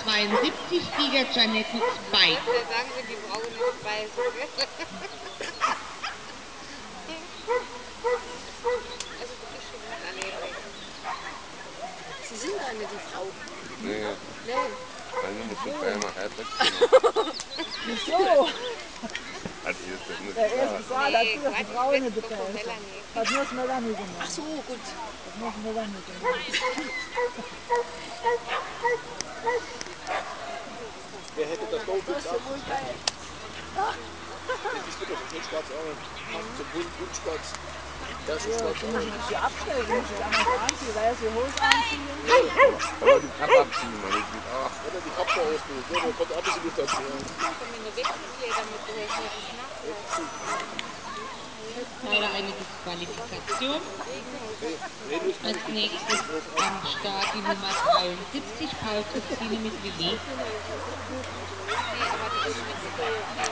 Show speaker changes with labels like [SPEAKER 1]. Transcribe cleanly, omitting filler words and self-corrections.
[SPEAKER 1] 72, Giga Janette Spike.
[SPEAKER 2] Da sagen wir die braune Speise. Also wirklich schon gut erledigt.
[SPEAKER 3] Sie sind eine, die Frau.
[SPEAKER 4] Nee,
[SPEAKER 3] Nee.
[SPEAKER 4] meine muss schon einmal halb weg.
[SPEAKER 5] Wieso?
[SPEAKER 4] Hat die ist das nicht
[SPEAKER 5] Der
[SPEAKER 4] klar.
[SPEAKER 5] erste Saal hat
[SPEAKER 2] Nee,
[SPEAKER 5] früher die
[SPEAKER 2] Quatsch,
[SPEAKER 5] Frau
[SPEAKER 2] ich
[SPEAKER 5] nicht
[SPEAKER 2] weiß, doch von
[SPEAKER 5] gebeten.
[SPEAKER 2] Melanie.
[SPEAKER 5] Hat nur das Melanie gemacht.
[SPEAKER 3] Ach so, gut.
[SPEAKER 5] Hat nur das Melanie gemacht.
[SPEAKER 6] Wer hätte das noch
[SPEAKER 3] Das ist ja wohl geil.
[SPEAKER 6] Das wird doch nicht schwarz auch. Passt zum Bund schwarz. Das ist
[SPEAKER 5] Ja,
[SPEAKER 6] schwarz
[SPEAKER 5] sie muss
[SPEAKER 6] auch.
[SPEAKER 5] sich abstellen, sie muss sich anders anziehen, weiße Hose anziehen.
[SPEAKER 4] Aber die Kappe abziehen, man nicht mit. Ach,
[SPEAKER 6] Oder die Kappe ausbilden. Ja, da kommt auch ein bisschen Luft dazu. Ja.
[SPEAKER 2] Ich kann mir nur Wechselkleider mitgeholfen, das ist nachlassen.
[SPEAKER 1] Leider eine Disqualifikation.
[SPEAKER 6] Regenhose.
[SPEAKER 1] Als nächstes am Start die Nummer 73, Paul Christine mit Willi.
[SPEAKER 2] Nee, aber die ist mit